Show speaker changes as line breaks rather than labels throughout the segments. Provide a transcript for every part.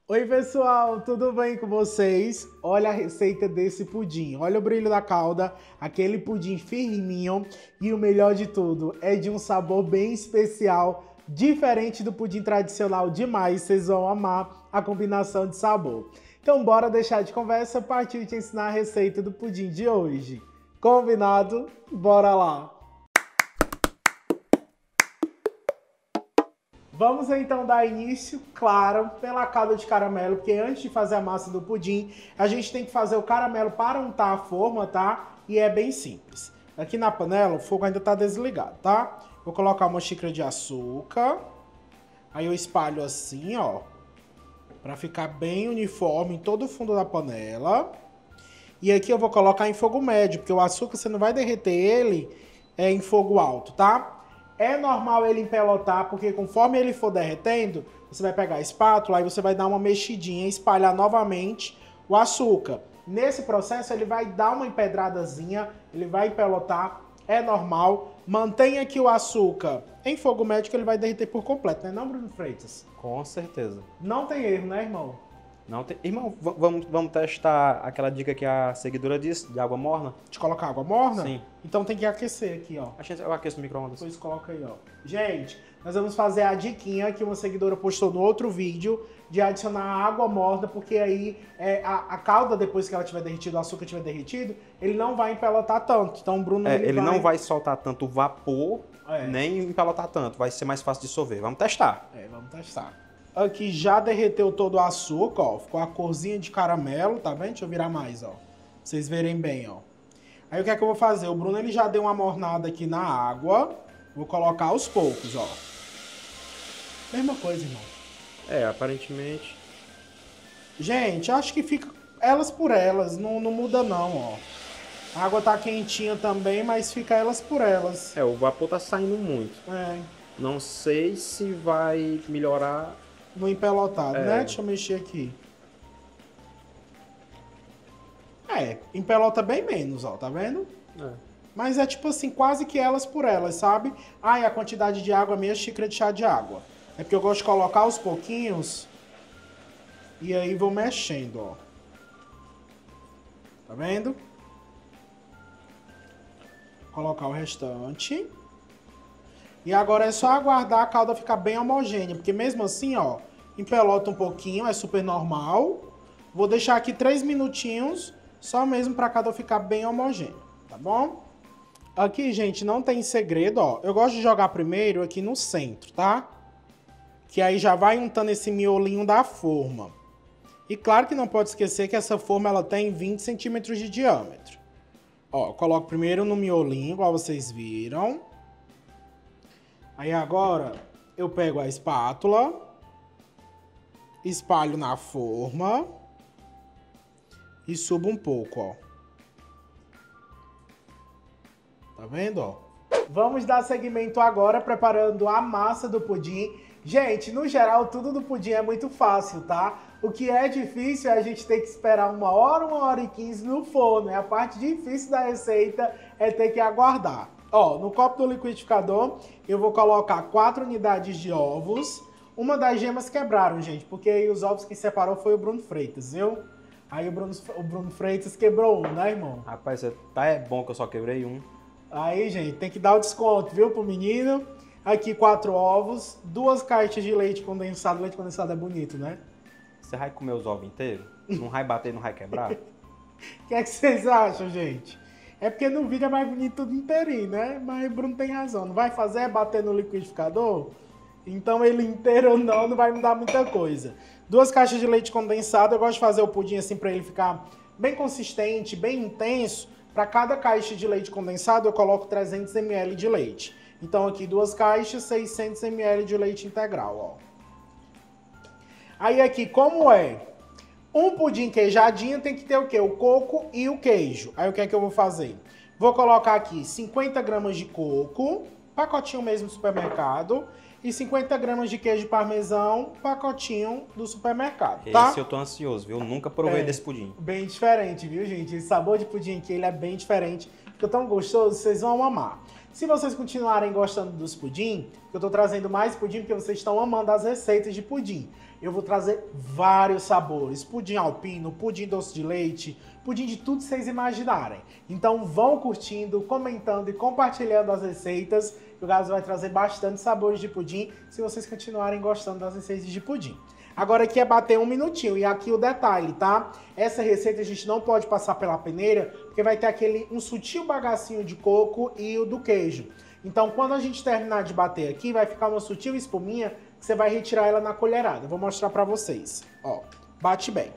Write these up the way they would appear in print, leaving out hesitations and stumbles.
Oi pessoal, tudo bem com vocês? Olha a receita desse pudim, olha o brilho da calda, aquele pudim firminho e o melhor de tudo, é de um sabor bem especial, diferente do pudim tradicional demais, vocês vão amar a combinação de sabor. Então bora deixar de conversa, partir te ensinar a receita do pudim de hoje. Combinado? Bora lá! Vamos então dar início, claro, pela calda de caramelo, porque antes de fazer a massa do pudim, a gente tem que fazer o caramelo para untar a forma, tá? E é bem simples. Aqui na panela, o fogo ainda tá desligado, tá? Vou colocar uma xícara de açúcar. Aí eu espalho assim, ó, para ficar bem uniforme em todo o fundo da panela. E aqui eu vou colocar em fogo médio, porque o açúcar você não vai derreter ele em fogo alto, tá? É normal ele empelotar, porque conforme ele for derretendo, você vai pegar a espátula, aí você vai dar uma mexidinha e espalhar novamente o açúcar. Nesse processo ele vai dar uma empedradazinha, ele vai empelotar, é normal. Mantenha aqui o açúcar em fogo médio que ele vai derreter por completo, né não, Bruno Freitas?
Com certeza.
Não tem erro, né, irmão?
Não tem... Irmão, vamos testar aquela dica que a seguidora disse, de água morna?
De colocar água morna?
Sim.
Então tem que aquecer aqui, ó.
Eu aqueço no micro-ondas.
Depois coloca aí, ó. Gente, nós vamos fazer a diquinha que uma seguidora postou no outro vídeo de adicionar água morna, porque aí a calda, depois que ela tiver derretido, o açúcar tiver derretido, ele não vai empelotar tanto. Então o Bruno
ele não vai soltar tanto vapor, nem empelotar tanto. Vai ser mais fácil de dissolver. Vamos testar.
Vamos testar. Aqui já derreteu todo o açúcar, ó. Ficou a corzinha de caramelo, tá vendo? Deixa eu virar mais, ó. Pra vocês verem bem, ó. Aí o que é que eu vou fazer? O Bruno ele já deu uma mornada aqui na água. Vou colocar aos poucos, ó. Mesma coisa, irmão.
Aparentemente.
Gente, acho que fica elas por elas. Não muda não, ó. A água tá quentinha também, mas fica elas por elas.
O vapor tá saindo muito. Não sei se vai melhorar...
No empelotado, né? Deixa eu mexer aqui. Empelota bem menos, ó, tá vendo? Mas é tipo assim, quase que elas por elas, sabe? E a quantidade de água, meia xícara de chá de água. É porque eu gosto de colocar aos pouquinhos. E aí vou mexendo, ó. Tá vendo? Colocar o restante. E agora é só aguardar a calda ficar bem homogênea, porque mesmo assim, ó, empelota um pouquinho, é super normal. Vou deixar aqui 3 minutinhos, só mesmo pra calda ficar bem homogênea, tá bom? Aqui, gente, não tem segredo, ó. Eu gosto de jogar primeiro aqui no centro, tá? Que aí já vai untando esse miolinho da forma. E claro que não pode esquecer que essa forma, ela tem 20 centímetros de diâmetro. Ó, eu coloco primeiro no miolinho, igual vocês viram. Aí agora eu pego a espátula, espalho na forma e subo um pouco, ó. Tá vendo, ó? Vamos dar seguimento agora preparando a massa do pudim. Gente, no geral, tudo do pudim é muito fácil, tá? O que é difícil é a gente ter que esperar 1 hora e 15 no forno. A parte difícil da receita é ter que aguardar. Ó, no copo do liquidificador, eu vou colocar 4 unidades de ovos. Uma das gemas quebraram, gente, porque aí os ovos que separou foi o Bruno Freitas, viu? Aí o Bruno Freitas quebrou um, né, irmão?
Rapaz, é bom que eu só quebrei um.
Aí, gente, tem que dar o desconto, viu, pro menino. Aqui 4 ovos, 2 caixas de leite condensado. Leite condensado é bonito, né?
Você vai comer os ovos inteiros? Não vai bater, não vai quebrar?
O que é que vocês acham, gente? É porque no vídeo é mais bonito tudo inteirinho, né? Mas o Bruno tem razão. Não vai fazer é bater no liquidificador? Então ele inteiro ou não vai mudar muita coisa. 2 caixas de leite condensado. Eu gosto de fazer o pudim assim pra ele ficar bem consistente, bem intenso. Para cada caixa de leite condensado eu coloco 300 ml de leite. Então aqui 2 caixas, 600 ml de leite integral, ó. Aí aqui, como é? Um pudim queijadinho tem que ter o quê? O coco e o queijo. Aí o que é que eu vou fazer? Vou colocar aqui 50 gramas de coco, pacotinho mesmo do supermercado, e 50 gramas de queijo parmesão, pacotinho do supermercado, tá?
Esse eu tô ansioso, viu? Eu nunca provei desse pudim.
Bem diferente, viu, gente? Esse sabor de pudim aqui, ele é bem diferente. Ficou tão gostoso, vocês vão amar. Se vocês continuarem gostando dos pudim, eu tô trazendo mais pudim porque vocês estão amando as receitas de pudim. eu vou trazer vários sabores. Pudim alpino, pudim doce de leite, pudim de tudo que vocês imaginarem. Então vão curtindo, comentando e compartilhando as receitas. O Gabs vai trazer bastante sabores de pudim, se vocês continuarem gostando das receitas de pudim. Agora aqui é bater 1 minutinho, e aqui o detalhe, tá? Essa receita a gente não pode passar pela peneira, porque vai ter um sutil bagacinho de coco e o do queijo. Então quando a gente terminar de bater aqui, vai ficar uma sutil espuminha, que você vai retirar ela na colherada. Eu vou mostrar pra vocês. Ó, bate bem.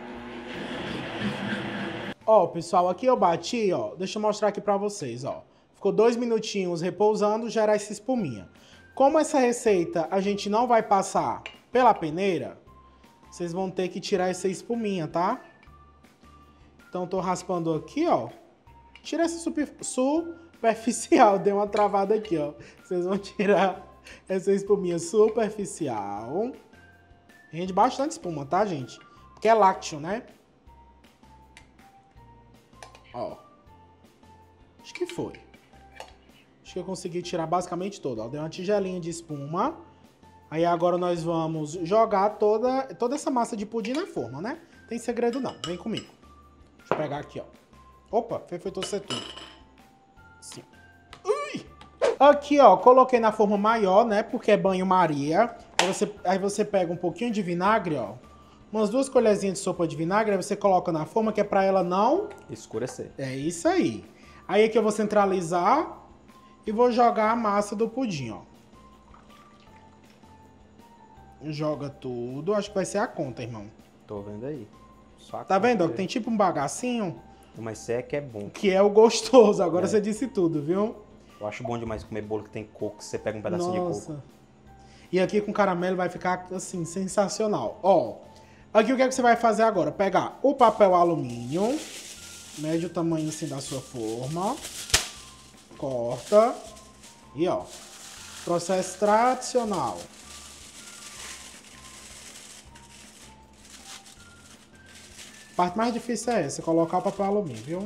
Ó, pessoal, aqui eu bati, ó. Deixa eu mostrar aqui pra vocês, ó. Ficou 2 minutinhos repousando, já era essa espuminha. Como essa receita a gente não vai passar pela peneira, vocês vão ter que tirar essa espuminha, tá? Então tô raspando aqui, ó. Tira essa superficial, deu uma travada aqui, ó. Vocês vão tirar essa espuminha superficial. Rende bastante espuma, tá, gente? Porque é lácteo, né? Ó. Acho que foi. Acho que eu consegui tirar basicamente toda, ó. Deu uma tigelinha de espuma. Aí agora nós vamos jogar toda essa massa de pudim na forma, né? Tem segredo não, vem comigo. Deixa eu pegar aqui, ó. Opa, foi torcer tudo. Assim. Ui! Aqui, ó, coloquei na forma maior, né? Porque é banho-maria. Aí você pega um pouquinho de vinagre, ó. Umas 2 colherzinhas de sopa de vinagre, aí você coloca na forma que é pra ela não...
escurecer.
É isso aí. Aí aqui eu vou centralizar e vou jogar a massa do pudim, ó. Joga tudo. Acho que vai ser a conta, irmão.
Tô vendo aí. Só
tá vendo? Ó, tem tipo um bagacinho.
Mas isso é que é bom.
Que é o gostoso. Agora você disse tudo, viu?
Eu acho bom demais comer bolo que tem coco. Você pega um pedacinho de coco.
E aqui com caramelo vai ficar, assim, sensacional. Ó, aqui o que é que você vai fazer agora? Pegar o papel alumínio. Mede o tamanho, assim, da sua forma. Corta. E, ó. Processo tradicional. A parte mais difícil é essa, colocar o papel alumínio, viu?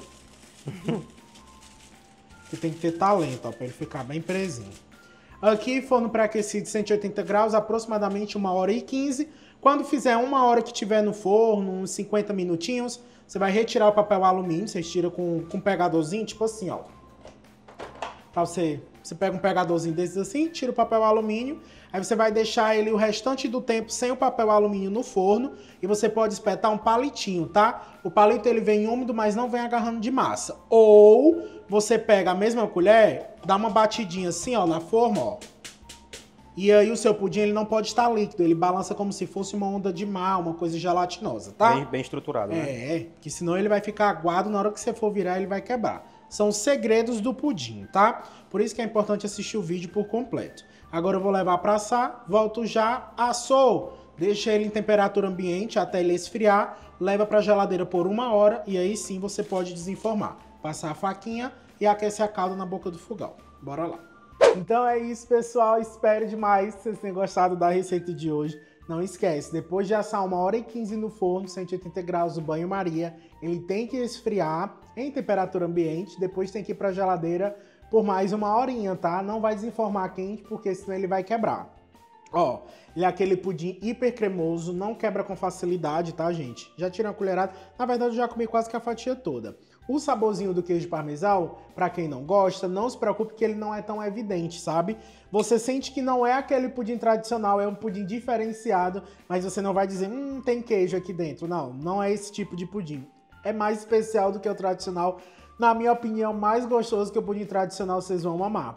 Que tem que ter talento, ó, pra ele ficar bem presinho. Aqui, forno pré-aquecido 180 graus, aproximadamente 1h15. Quando fizer 1 hora que tiver no forno, uns 50 minutinhos, você vai retirar o papel alumínio, você tira com um pegadorzinho, tipo assim, ó. Pra você pega um pegadorzinho desses assim, tira o papel alumínio, aí você vai deixar ele o restante do tempo sem o papel alumínio no forno e você pode espetar um palitinho, tá? O palito ele vem úmido, mas não vem agarrando de massa. Ou você pega a mesma colher, dá uma batidinha assim, ó, na forma, ó. E aí o seu pudim ele não pode estar líquido, ele balança como se fosse uma onda de mar, uma coisa gelatinosa, tá?
Bem estruturado, né?
É, que senão ele vai ficar aguado, na hora que você for virar ele vai quebrar. São os segredos do pudim, tá? Por isso que é importante assistir o vídeo por completo. Agora eu vou levar para assar, volto já, assou. Deixa ele em temperatura ambiente até ele esfriar, leva para a geladeira por 1 hora e aí sim você pode desenformar. Passar a faquinha e aquecer a calda na boca do fogão. Bora lá. Então é isso, pessoal. Espero demais que vocês tenham gostado da receita de hoje. Não esquece, depois de assar 1h15 no forno, 180 graus, o banho-maria, ele tem que esfriar em temperatura ambiente, depois tem que ir para a geladeira por mais 1 horinha, tá? Não vai desenformar quente, porque senão ele vai quebrar. Ó, ele é aquele pudim hiper cremoso, não quebra com facilidade, tá, gente? Já tirei uma colherada, na verdade eu já comi quase que a fatia toda. O saborzinho do queijo parmesão, pra quem não gosta, não se preocupe que ele não é tão evidente, sabe? Você sente que não é aquele pudim tradicional, é um pudim diferenciado, mas você não vai dizer, tem queijo aqui dentro. Não, não é esse tipo de pudim. É mais especial do que o tradicional. Na minha opinião, mais gostoso que o pudim tradicional, vocês vão amar.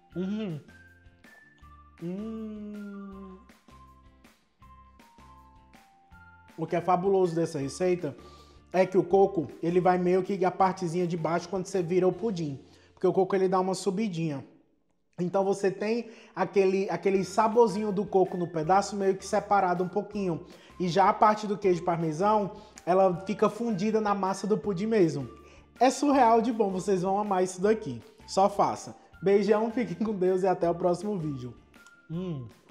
O que é fabuloso dessa receita é que o coco, ele vai meio que a partezinha de baixo quando você vira o pudim. Porque o coco, ele dá uma subidinha. Então você tem aquele saborzinho do coco no pedaço meio que separado um pouquinho. E já a parte do queijo parmesão, ela fica fundida na massa do pudim mesmo. É surreal de bom, vocês vão amar isso daqui. Só faça. Beijão, fiquem com Deus e até o próximo vídeo.